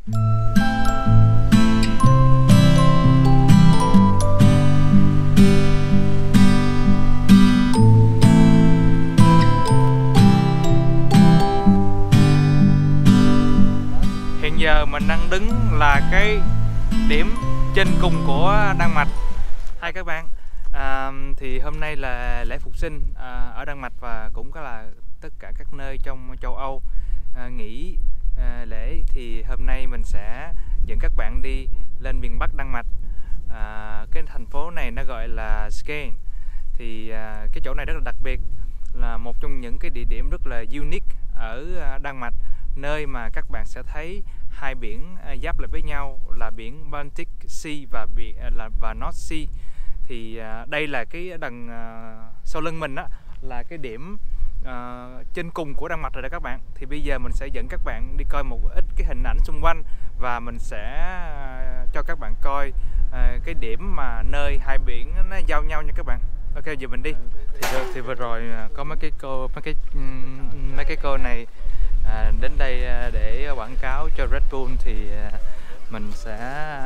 Hiện giờ mình đang đứng là cái điểm trên cùng của Đan Mạch. Hai các bạn, thì hôm nay là lễ Phục sinh ở Đan Mạch và cũng có là tất cả các nơi trong châu Âu nghỉ lễ, thì hôm nay mình sẽ dẫn các bạn đi lên miền Bắc Đan Mạch. Cái thành phố này nó gọi là Skagen. Thì cái chỗ này rất là đặc biệt, là một trong những cái địa điểm rất là unique ở Đan Mạch, nơi mà các bạn sẽ thấy hai biển giáp lại với nhau là biển Baltic Sea và North Sea. Thì đây là cái đằng sau lưng mình á, là cái điểm trên cùng của Đan Mạch rồi đó các bạn. Thì bây giờ mình sẽ dẫn các bạn đi coi một ít cái hình ảnh xung quanh, và mình sẽ cho các bạn coi cái điểm mà nơi hai biển nó giao nhau nha các bạn. Ok, giờ mình đi. Thì vừa rồi có mấy cái cô này đến đây để quảng cáo cho Red Bull, thì mình sẽ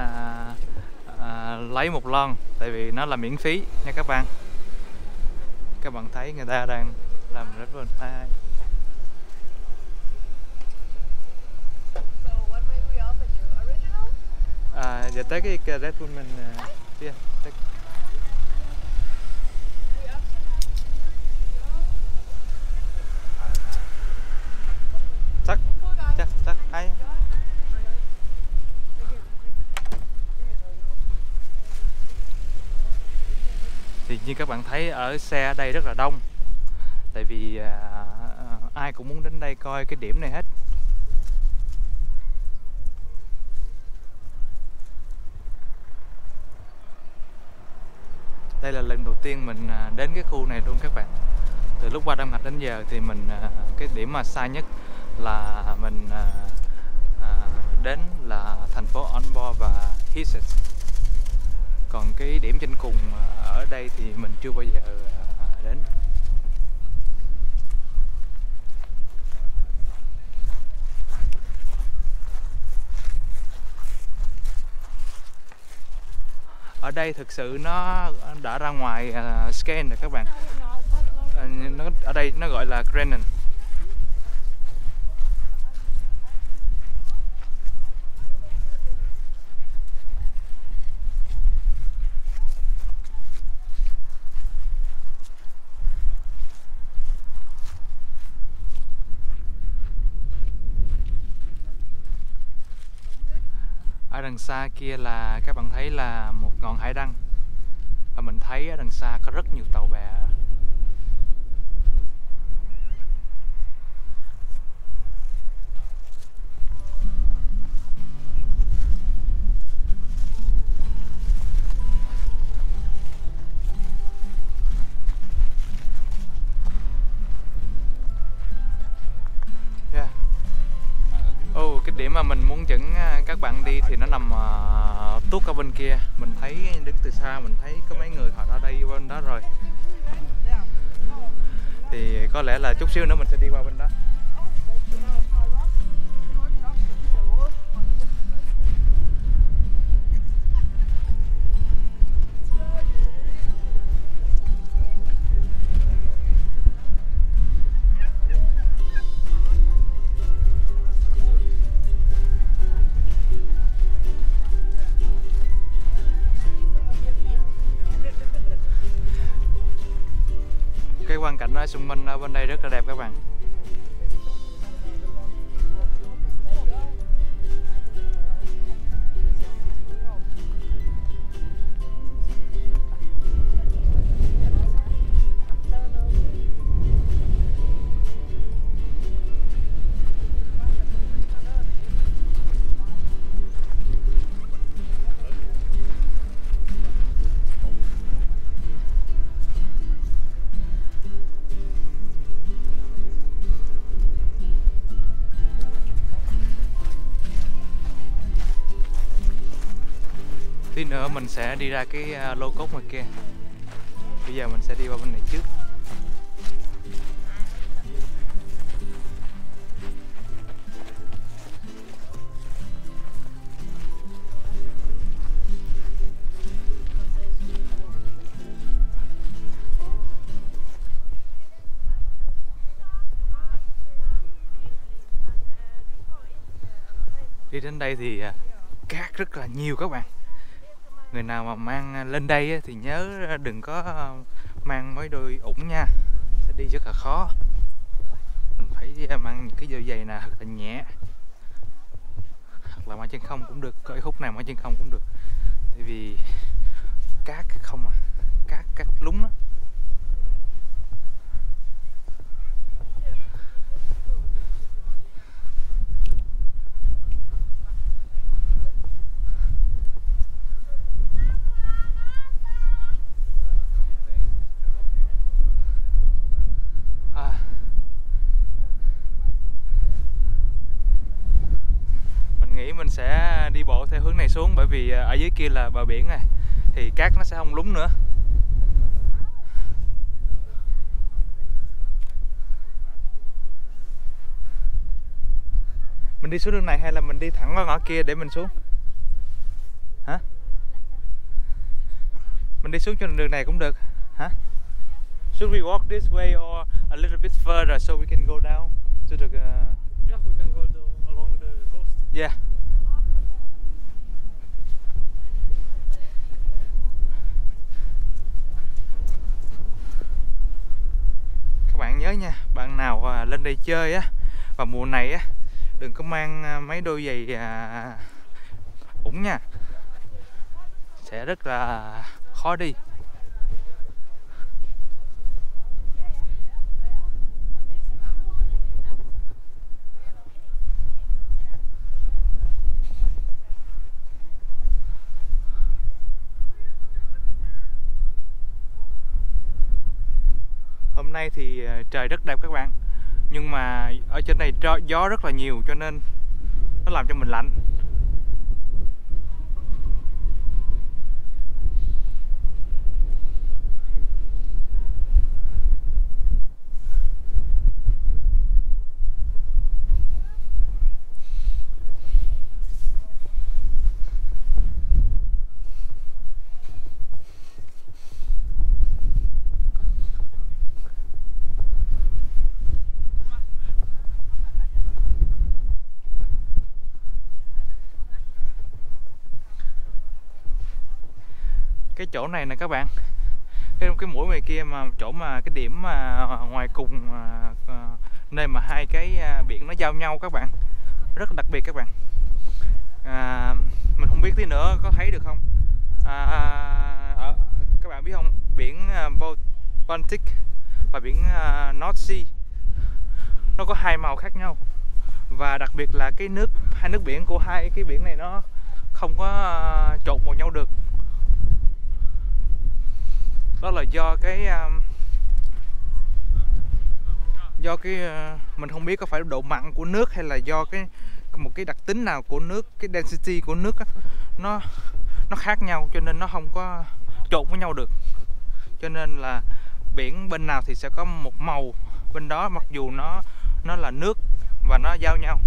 lấy một lon, tại vì nó là miễn phí nha các bạn. Các bạn thấy người ta đang làm Red Bull. Giờ tới cái Red Bull mình chắc hay. Thì như các bạn thấy ở xe ở đây rất là đông, tại vì ai cũng muốn đến đây coi cái điểm này hết. Đây là lần đầu tiên mình đến cái khu này luôn các bạn. Từ lúc qua Đan Mạch đến giờ thì mình cái điểm mà xa nhất là mình đến là thành phố Aalborg và Hisset. Còn cái điểm trên cùng ở đây thì mình chưa bao giờ đến. Ở đây thực sự nó đã ra ngoài Skagen rồi các bạn. Ở đây nó gọi là Grenland. Ở đằng xa kia là các bạn thấy là một ngọn hải đăng, và mình thấy ở đằng xa có rất nhiều tàu bè. Cái điểm mà mình muốn dẫn các bạn đi thì nó nằm tuốt ở bên kia. Mình thấy đứng từ xa mình thấy có mấy người họ đã đi bên đó rồi. Thì có lẽ là chút xíu nữa mình sẽ đi qua bên đó. Cái quang cảnh ở xung quanh ở bên đây rất là đẹp các bạn. Tí nữa mình sẽ đi ra cái lô cốt ngoài kia. Bây giờ mình sẽ đi qua bên này trước. Đi đến đây thì cát rất là nhiều các bạn. Người nào mà mang lên đây thì nhớ đừng có mang mấy đôi ủng nha, sẽ đi rất là khó. Mình phải mang những cái đôi giày nào thật là nhẹ, hoặc là mang chân không cũng được, có khúc nào mang chân không cũng được, tại vì cát không à, cát lúng đó. Mình nghĩ mình sẽ đi bộ theo hướng này xuống, bởi vì ở dưới kia là bờ biển này thì cát nó sẽ không lún nữa. Mình đi xuống đường này hay là mình đi thẳng qua ngõ kia để mình xuống? Hả? Mình đi xuống trên đường này cũng được. Hả? Should we walk this way or a little bit further so we can go down to the Yeah, we can go along the coast. Yeah. Các bạn nhớ nha, bạn nào lên đây chơi á vào mùa này á, đừng có mang mấy đôi giày ủng nha, sẽ rất là khó đi. Hôm nay thì trời rất đẹp các bạn, nhưng mà ở trên này gió rất là nhiều cho nên nó làm cho mình lạnh. Cái chỗ này nè các bạn, cái mũi ngoài kia mà chỗ mà cái điểm mà ngoài cùng nơi mà hai cái biển nó giao nhau các bạn, rất đặc biệt các bạn. Mình không biết tí nữa có thấy được không, các bạn biết không, biển Baltic và biển North Sea nó có hai màu khác nhau, và đặc biệt là cái nước, hai nước biển của hai cái biển này nó không có trộn vào nhau được. Đó là do cái mình không biết có phải độ mặn của nước hay là do một cái đặc tính nào của nước, cái density của nước á, nó khác nhau cho nên nó không có trộn với nhau được. Cho nên là biển bên nào thì sẽ có một màu bên đó, mặc dù nó là nước và nó giao nhau.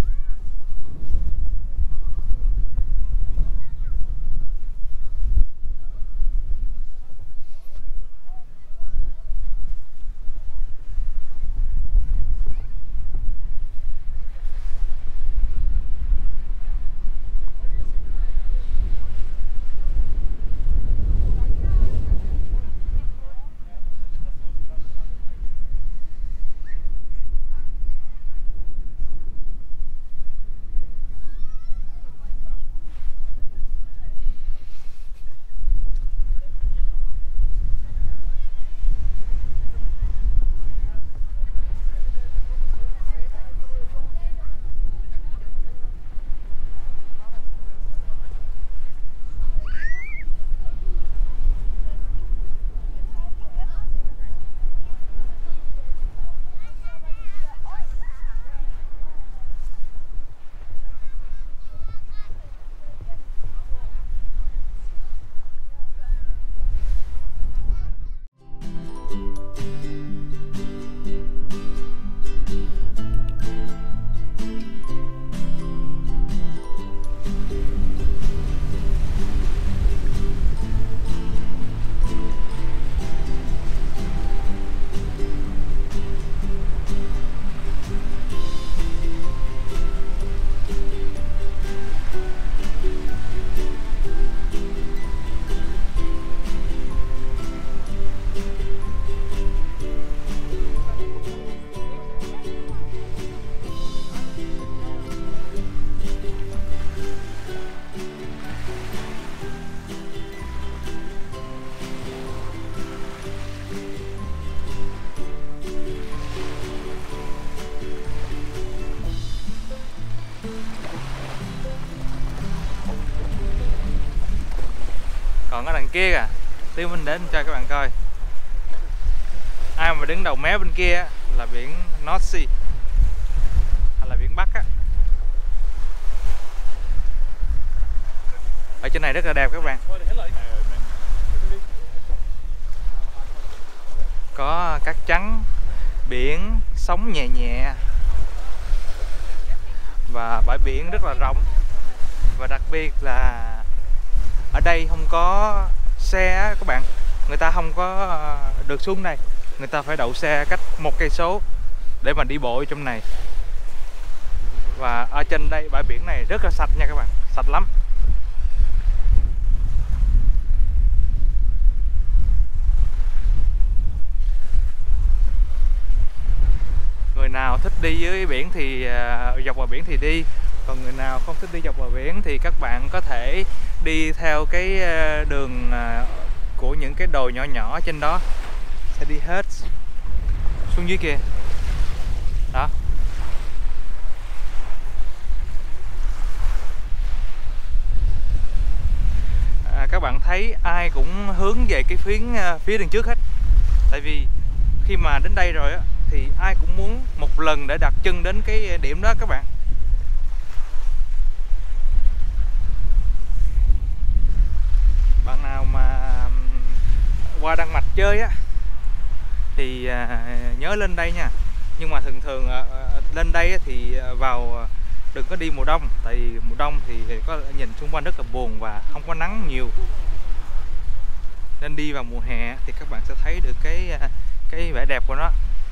Còn ở đằng kia kìa, tí mình đến cho các bạn coi. Ai mà đứng đầu mé bên kia là biển North Sea, hay là biển Bắc á. Ở trên này rất là đẹp các bạn. Có cát trắng, biển, sóng nhẹ nhẹ. Và bãi biển rất là rộng. Và đặc biệt là ở đây không có xe các bạn. Người ta không có được xuống đây. Người ta phải đậu xe cách 1 cây số để mà đi bộ trong này. Và ở trên đây bãi biển này rất là sạch nha các bạn, sạch lắm. Người nào thích đi dưới biển thì dọc bờ biển thì đi. Còn người nào không thích đi dọc bờ biển thì các bạn có thể đi theo cái đường của những cái đồi nhỏ nhỏ trên đó, sẽ đi hết xuống dưới kia. Đó. Các bạn thấy ai cũng hướng về cái phía đằng trước hết. Tại vì khi mà đến đây rồi á thì ai cũng muốn một lần để đặt chân đến cái điểm đó các bạn. Bạn nào mà qua Đan Mạch chơi á thì nhớ lên đây nha. Nhưng mà thường lên đây thì đừng có đi mùa đông. Tại vì mùa đông thì có nhìn xung quanh rất là buồn và không có nắng nhiều. Nên đi vào mùa hè thì các bạn sẽ thấy được cái vẻ đẹp của nó.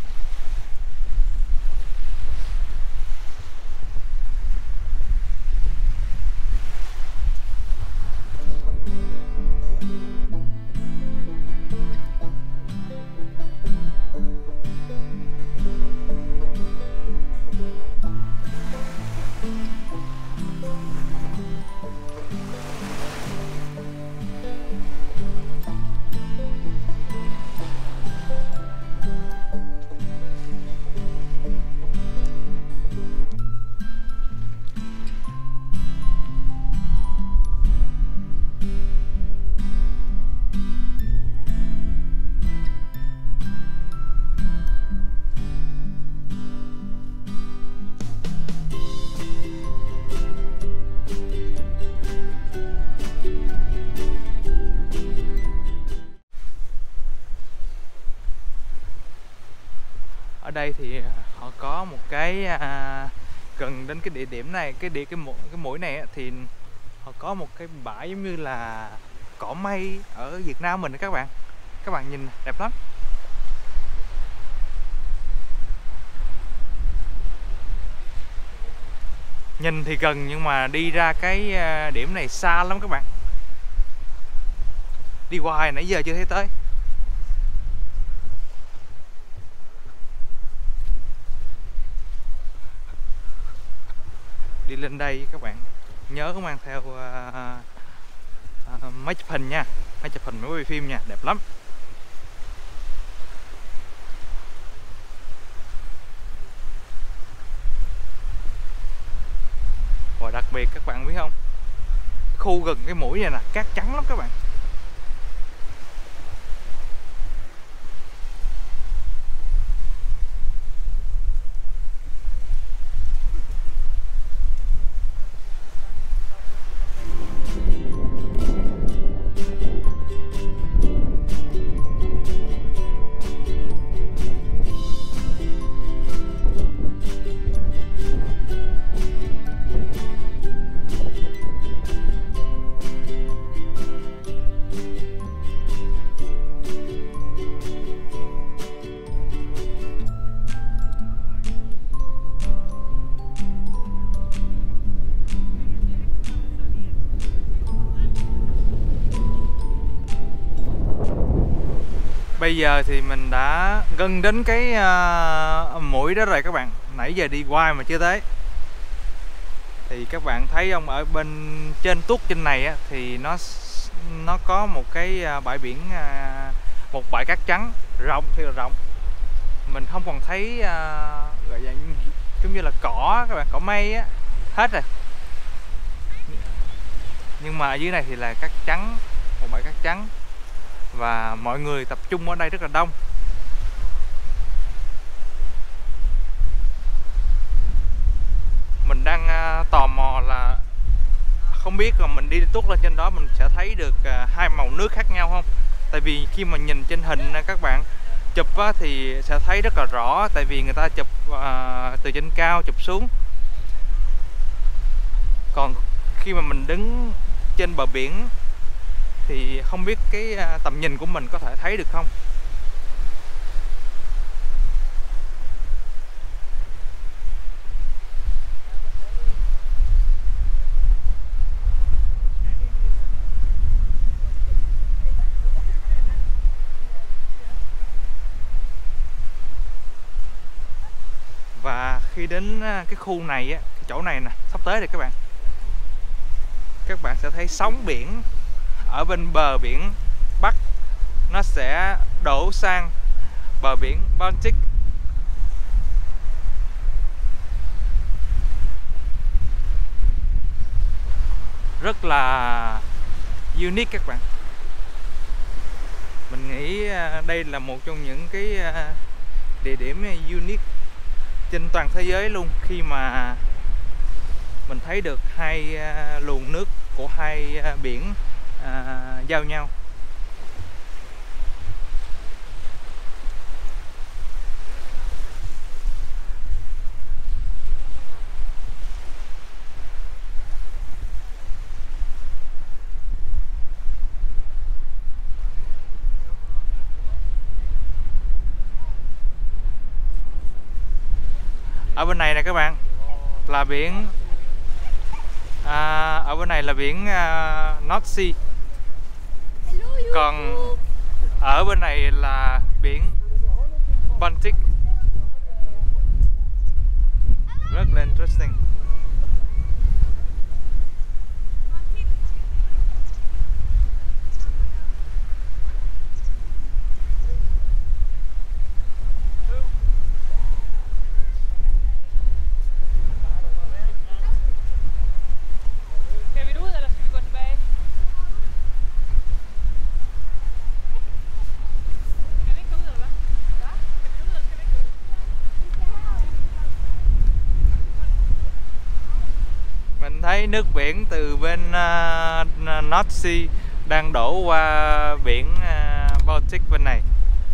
Ở đây thì họ có một cái gần đến cái địa điểm này, cái mũi này thì họ có một cái bãi giống như là cỏ mây ở Việt Nam mình các bạn. Các bạn nhìn đẹp lắm. Nhìn thì gần nhưng mà đi ra cái điểm này xa lắm các bạn. Đi hoài nãy giờ chưa thấy tới. Đi lên đây các bạn nhớ mang theo máy chụp hình nha, máy chụp hình, máy quay phim nha, đẹp lắm. Và đặc biệt các bạn biết không, khu gần cái mũi này nè, cát trắng lắm các bạn. Bây giờ thì mình đã gần đến cái mũi đó rồi các bạn. Nãy giờ đi hoài mà chưa tới. Thì các bạn thấy không, ở bên trên tuốt trên này á, thì nó có một cái bãi biển, một bãi cát trắng rộng thì là rộng. Mình không còn thấy gọi là giống như là cỏ các bạn, cỏ mây á, hết rồi. Nhưng mà ở dưới này thì là cát trắng một bãi cát trắng và mọi người tập trung ở đây rất là đông. Mình đang tò mò là không biết là mình đi tuốt lên trên đó mình sẽ thấy được hai màu nước khác nhau không? Tại vì khi mà nhìn trên hình các bạn chụp thì sẽ thấy rất là rõ, tại vì người ta chụp từ trên cao chụp xuống. Còn khi mà mình đứng trên bờ biển thì không biết cái tầm nhìn của mình có thể thấy được không. Và khi đến cái khu này cái chỗ này nè, sắp tới rồi các bạn sẽ thấy sóng biển ở bên bờ biển Bắc nó sẽ đổ sang bờ biển Baltic. Rất là unique các bạn. Mình nghĩ đây là một trong những cái địa điểm unique trên toàn thế giới luôn, khi mà mình thấy được hai luồng nước của hai biển giao nhau. Ở bên này nè các bạn là biển ở bên này là biển North Sea, còn ở bên này là biển Baltic. Rất là interesting. Mình thấy nước biển từ bên North Sea đang đổ qua biển Baltic bên này.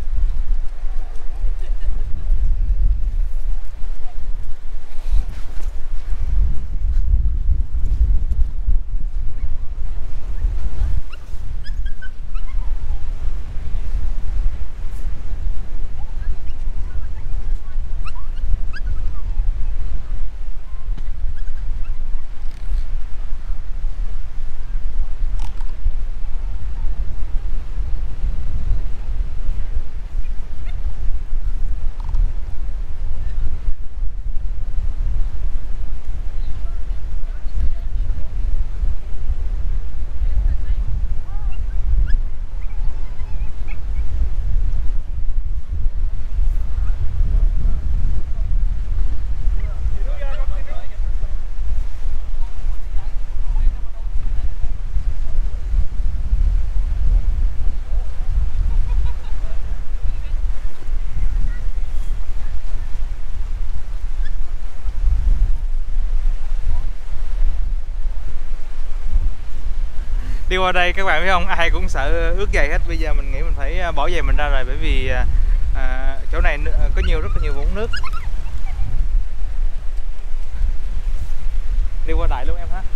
Đi qua đây các bạn biết không, ai cũng sợ ướt giày hết. Bây giờ mình nghĩ mình phải bỏ giày mình ra rồi, bởi vì chỗ này có rất là nhiều vũng nước. Đi qua đại luôn em ha.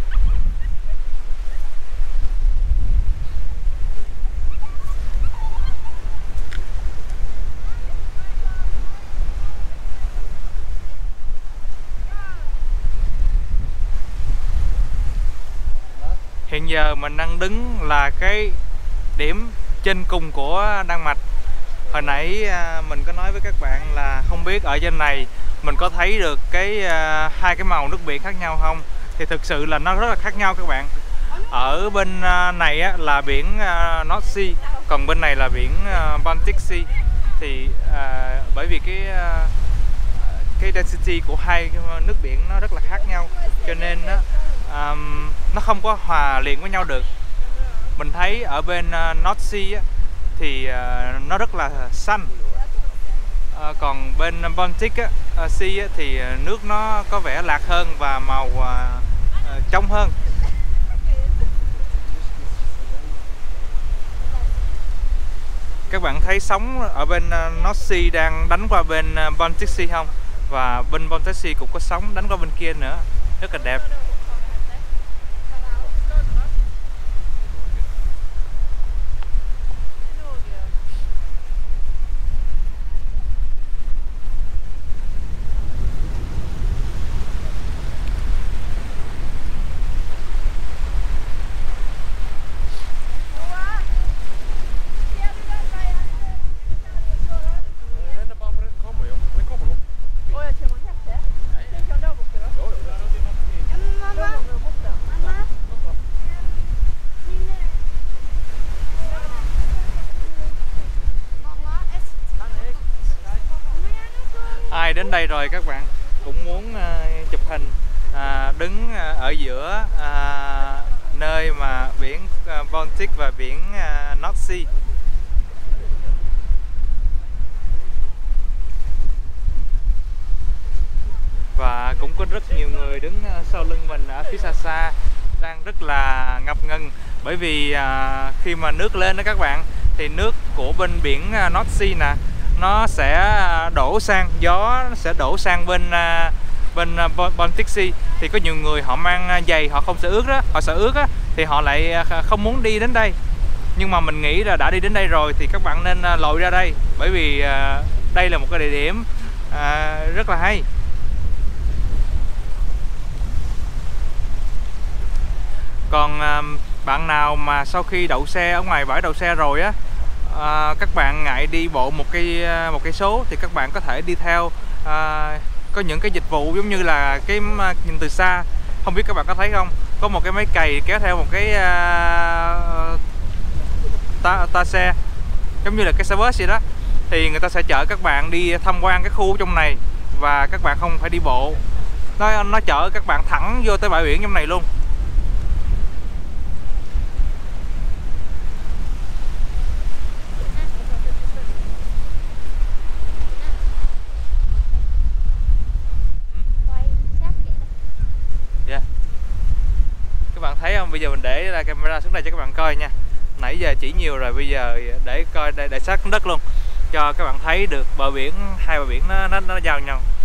Hiện giờ mình đang đứng là cái điểm trên cùng của Đan Mạch. Hồi nãy mình có nói với các bạn là không biết ở trên này mình có thấy được hai cái màu nước biển khác nhau không, thì thực sự là nó rất là khác nhau các bạn. Ở bên này là biển North Sea, còn bên này là biển Baltic Sea. Thì bởi vì cái density của hai nước biển nó rất là khác nhau, cho nên nó không có hòa liền với nhau được. Mình thấy ở bên North Sea á, thì nó rất là xanh. Còn bên Baltic á, Sea á, thì nước nó có vẻ lạc hơn và màu trong hơn. Các bạn thấy sóng ở bên North Sea đang đánh qua bên Baltic Sea không? Và bên Baltic Sea cũng có sóng đánh qua bên kia nữa, rất là đẹp. Ai đến đây rồi các bạn cũng muốn chụp hình đứng ở giữa nơi mà biển Baltic và biển North Sea. Và cũng có rất nhiều người đứng sau lưng mình ở phía xa xa đang rất là ngập ngừng, bởi vì khi mà nước lên đó các bạn, thì nước của bên biển North Sea nè, nó sẽ đổ sang, gió sẽ đổ sang bên Baltic Sea. Thì có nhiều người họ mang giày, họ không sợ ướt đó, họ sợ ướt á, thì họ lại không muốn đi đến đây. Nhưng mà mình nghĩ là đã đi đến đây rồi thì các bạn nên lội ra đây, bởi vì đây là một cái địa điểm rất là hay. Còn bạn nào mà sau khi đậu xe ở ngoài bãi đậu xe rồi á, các bạn ngại đi bộ một cây số thì các bạn có thể đi theo có những cái dịch vụ giống như là cái nhìn từ xa, không biết các bạn có thấy không, có một cái máy cày kéo theo một cái ta xe giống như là cái xe bus vậy đó, thì người ta sẽ chở các bạn đi tham quan cái khu trong này và các bạn không phải đi bộ, nó chở các bạn thẳng vô tới bãi biển trong này luôn. Các bạn thấy không, bây giờ mình để là camera xuống đây cho các bạn coi nha. Nãy giờ chỉ nhiều rồi, bây giờ để coi để sát đất luôn cho các bạn thấy được bờ biển, hai bờ biển nó giao nhau.